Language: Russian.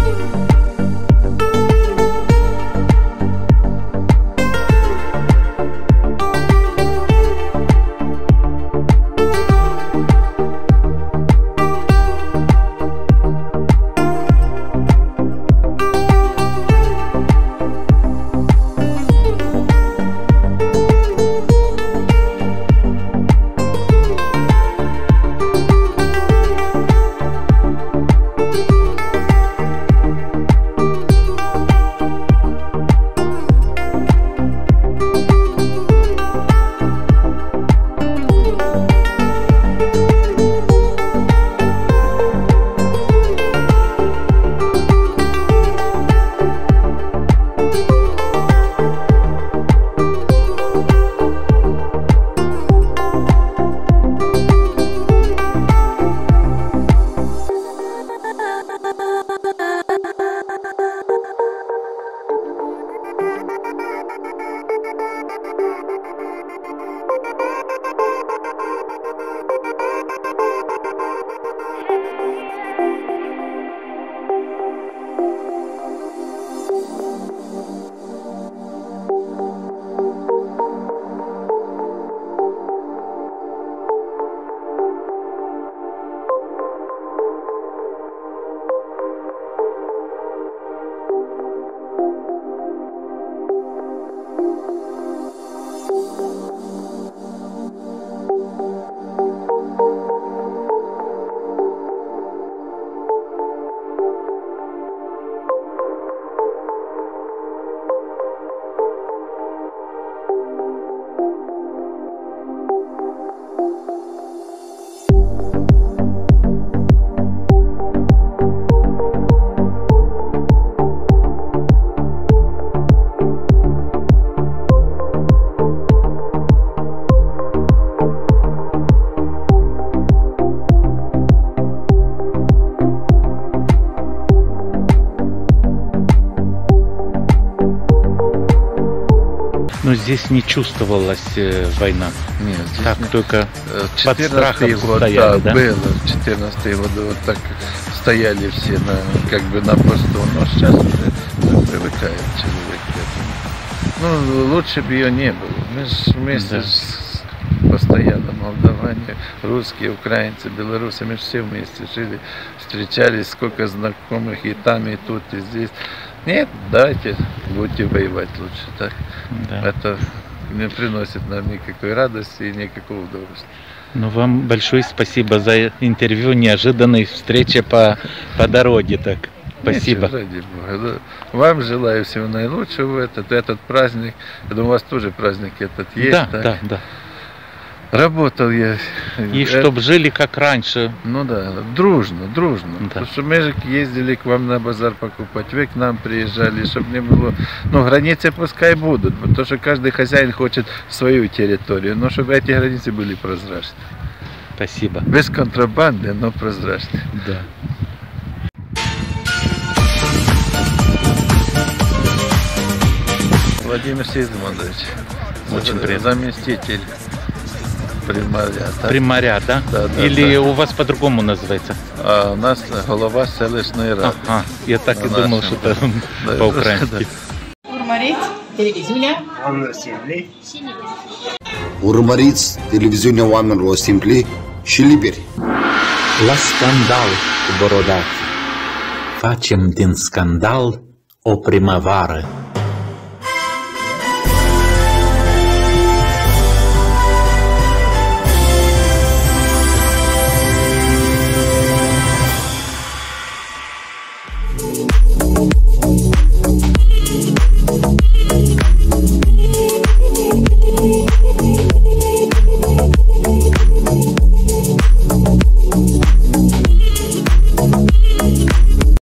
Но здесь не чувствовалась война. Нет, здесь так нет. только под страхом год, стояли, да? Было. В 14 годы вот так стояли все как бы на посту, но сейчас уже привыкает человек к этому. Ну, лучше бы ее не было. Мы же вместе постоянно молдаване, русские, украинцы, белорусы, мы же все вместе жили, встречались, сколько знакомых и там, и тут, и здесь. Нет, давайте будете воевать лучше, так? Да. Это не приносит нам никакой радости и никакого удовольствия. Ну, вам большое спасибо за интервью, неожиданной встречи по дороге, так. Спасибо. Ничего, ради Бога. Вам желаю всего наилучшего в этот праздник. Я думаю, у вас тоже праздник этот есть. Да, так? да, да. Работал я. И чтобы жили как раньше. Ну да, дружно. Да. Потому что мы же ездили к вам на базар покупать, вы к нам приезжали, чтобы не было... Ну, границы пускай будут, потому что каждый хозяин хочет свою территорию, но чтобы эти границы были прозрачны. Спасибо. Без контрабанды, но прозрачны. Да. Владимир Сигмундович, очень приятно. Заместитель примаря. Так? Примаря, да? Да, Или да. у вас по-другому называется? А у нас голова селищної ради. Я так и думал, что это по-украински. Urmăriți televiziunea Urmăriți televiziunea oamenilor simpli și liberi. La scandal cu Borodache. Facem din scandal o primăvară.